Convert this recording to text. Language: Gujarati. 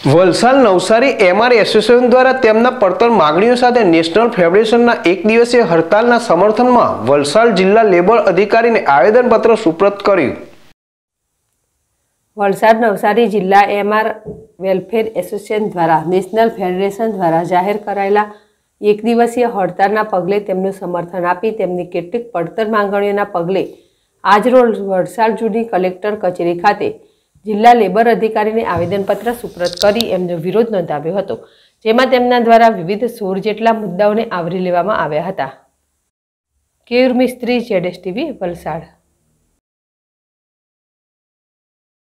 વલસાડ નવસારી એમઆર એસોસિએશન દ્વારા તેમના પડતર માંગણીઓ સાથે નેશનલ ફેડરેશનના એક દિવસીય હડતાલના સમર્થનમાં વલસાડ જિલ્લા લેબર અધિકારીને આવેદનપત્ર સુપ્રત કર્યું। વલસાડ નવસારી જિલ્લા એમઆર વેલફેર એસોસિએશન દ્વારા નેશનલ ફેડરેશન દ્વારા જાહેર કરાયેલા એક દિવસીય હડતાલના પગલે તેમનું સમર્થન આપી તેમની કેટલીક પડતર માંગણીઓના પગલે આજરોજ વલસાડ જૂની કલેક્ટર કચેરી ખાતે જિલ્લા લેબર અધિકારીને આવેદનપત્ર સુપ્રત કરી એમનો વિરોધ નોંધાવ્યો હતો, જેમાં તેમના દ્વારા વિવિધ 16 જેટલા મુદ્દાઓને આવરી લેવામાં આવ્યા હતા। કેયુર મિસ્ત્રી, ZSTV, વલસાડ।